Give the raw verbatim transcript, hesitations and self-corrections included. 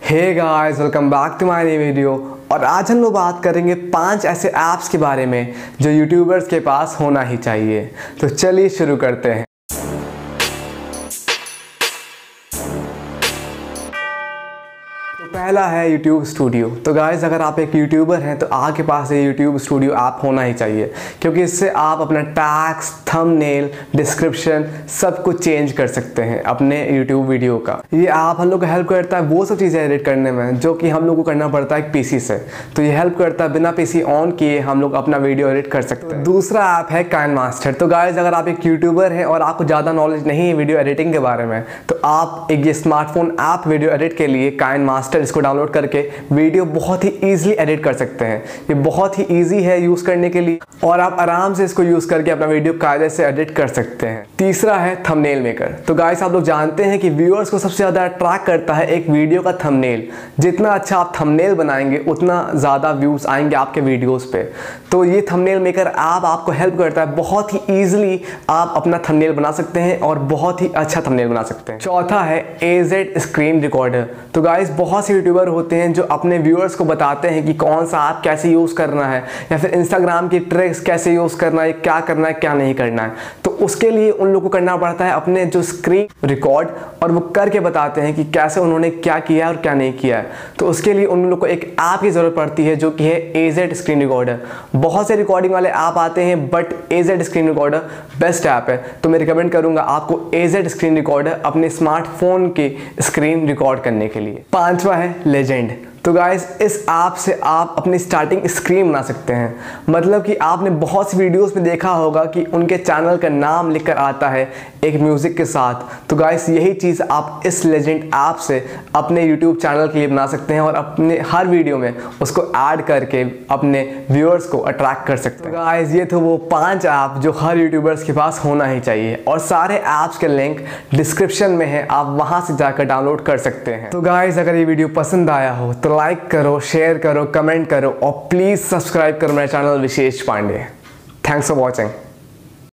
Hey guys, welcome back to my new video. और आज हम लोग बात करेंगे पांच ऐसे ऐप्स के बारे में जो यूट्यूबर्स के पास होना ही चाहिए। तो चलिए शुरू करते हैं। तो पहला है यूट्यूब स्टूडियो। तो गाइस, अगर आप एक यूट्यूबर हैं तो आपके पास ये यूट्यूब स्टूडियो ऐप होना ही चाहिए, क्योंकि इससे आप अपना टैग्स, थंबनेल, डिस्क्रिप्शन सब कुछ चेंज कर सकते हैं अपने यूट्यूब वीडियो का। ये ऐप हम लोग को हेल्प करता है वो सब चीज़ें एडिट करने में जो कि हम लोग को करना पड़ता है पीसी से। तो ये हेल्प करता है, बिना पीसी ऑन किए हम लोग अपना वीडियो एडिट कर सकते हैं। दूसरा ऐप है काइनमास्टर। तो गाइस, अगर आप एक यूट्यूबर हैं और आपको ज़्यादा नॉलेज नहीं है वीडियो एडिटिंग के बारे में, तो आप एक ये स्मार्टफोन ऐप वीडियो एडिट के लिए काइनमास्टर इसको डाउनलोड करके वीडियो बहुत ही इजीली एडिट कर सकते हैं। ये बहुत ही इजी है यूज़ करने के लिए और आप आराम से इसको यूज़ करके अपना वीडियो कायदे से एडिट कर सकते हैं। तीसरा है थंबनेल मेकर। तो गाइस, आप लोग जानते हैं कि व्यूअर्स को सबसे ज़्यादा अट्रैक्ट करता है एक वीडियो का थंबनेल। जितना अच्छा आप थंबनेल बनाएंगे उतना ज़्यादा व्यूज़ आएंगे आपके वीडियोज़ पे। तो ये थंबनेल मेकर ऐप आपको हेल्प करता है, बहुत ही ईजिली आप अपना थंबनेल बना सकते हैं और बहुत ही अच्छा थंबनेल बना सकते हैं। चौथा है ए जेड स्क्रीन रिकॉर्डर। तो गाइस, बहुत से यूट्यूबर होते हैं जो अपने व्यूअर्स को बताते हैं कि कौन सा ऐप कैसे यूज़ करना है, या फिर इंस्टाग्राम की ट्रिक्स कैसे यूज़ करना है, क्या करना है क्या नहीं करना है। तो उसके लिए उन लोगों को करना पड़ता है अपने जो स्क्रीन रिकॉर्ड, और वो करके बताते हैं कि कैसे उन्होंने क्या किया है और क्या नहीं किया है। तो उसके लिए उन लोगों को एक ऐप की ज़रूरत पड़ती है जो कि है ए जेड स्क्रीन रिकॉर्डर। बहुत से रिकॉर्डिंग वाले ऐप आते हैं but A Z screen recorder best app है। तो मैं रिकमेंड करूँगा आपको ए जेड स्क्रीन रिकॉर्डर अपने स्मार्टफोन की स्क्रीन रिकॉर्ड करने के लिए। पांचवा है लेजेंड। तो गाइस, इस ऐप से आप अपनी स्टार्टिंग स्क्रीन बना सकते हैं। मतलब कि आपने बहुत सी वीडियोस में देखा होगा कि उनके चैनल का नाम लिखकर आता है एक म्यूज़िक के साथ। तो गाइस, यही चीज़ आप इस लेजेंड ऐप से अपने यूट्यूब चैनल के लिए बना सकते हैं और अपने हर वीडियो में उसको ऐड करके अपने व्यूअर्स को अट्रैक्ट कर सकते हैं। तो गाइस, ये तो वो पांच ऐप जो हर यूट्यूबर्स के पास होना ही चाहिए, और सारे ऐप्स के लिंक डिस्क्रिप्शन में है, आप वहाँ से जाकर डाउनलोड कर सकते हैं। तो गाइस, अगर ये वीडियो पसंद आया हो तो लाइक करो, शेयर करो, कमेंट करो और प्लीज़ सब्सक्राइब करो मेरा channel Vishesh Pandey. Thanks for watching.